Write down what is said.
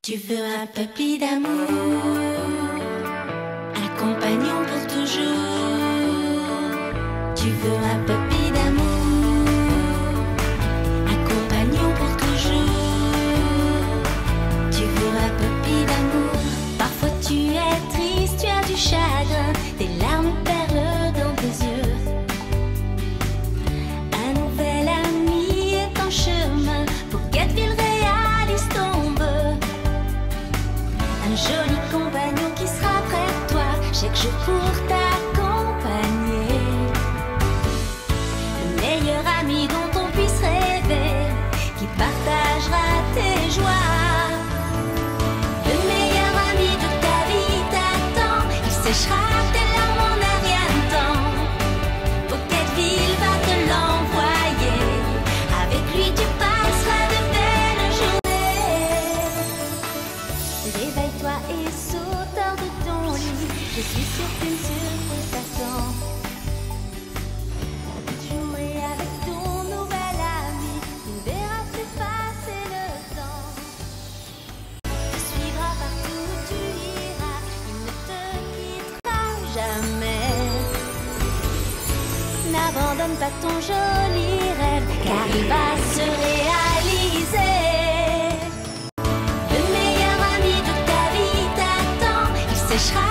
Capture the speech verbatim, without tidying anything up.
Tu veux un papy d'amour, un compagnon pour toujours. Tu veux un papy d'amour, un compagnon pour toujours. Tu veux un papy d'amour. Parfois tu es triste, tu as du chagrin, des larmes perlent dans tes yeux. Un nouvel ami est en chemin pour Guetteville réalise ton vœu. Un joli compagnon qui sera près de toi chaque jour pour t'accompagner. Le meilleur ami dont on puisse rêver, qui partagera tes joies. Le meilleur ami de ta vie t'attend, il séchera tes larmes en un rien de temps. Guetteville va te l'envoyer, avec lui tu passeras de belles journées. Réveille-toi et saute hors de ton lit, je suis sûre qu'une surprise t'attend. Jouer avec ton nouvel ami, tu ne verras plus passer le temps. Tu suivras partout où tu iras, il ne te quittera jamais. N'abandonne pas ton joli rêve, car il va se réaliser. Le meilleur ami de ta vie t'attend, il séchera